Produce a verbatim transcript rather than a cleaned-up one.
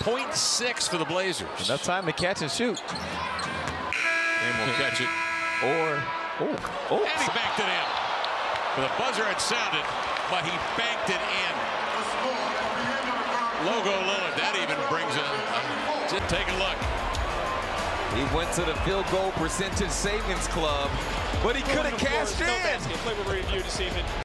point six for the Blazers. Enough time to catch and shoot. And will catch it. Or, oh, oh. And he banked it in. The buzzer had sounded, but he banked it in. Logo Lillard. That even brings it. Just take a look. He went to the field goal percentage savings club, but he could have cashed in. Play review to see if it